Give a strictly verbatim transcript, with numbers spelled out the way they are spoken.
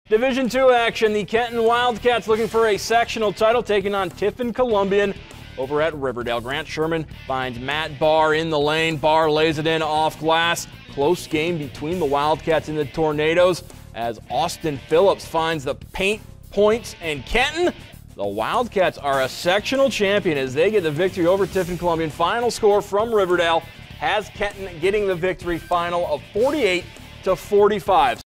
Division two action, the Kenton Wildcats looking for a sectional title, taking on Tiffin Columbian over at Riverdale. Grant Sherman finds Matt Barr in the lane. Barr lays it in off glass. Close game between the Wildcats and the Tornadoes as Austin Phillips finds the paint points, and Kenton, the Wildcats are a sectional champion as they get the victory over Tiffin Columbian. Final score from Riverdale has Kenton getting the victory, final of forty-eight to forty-five.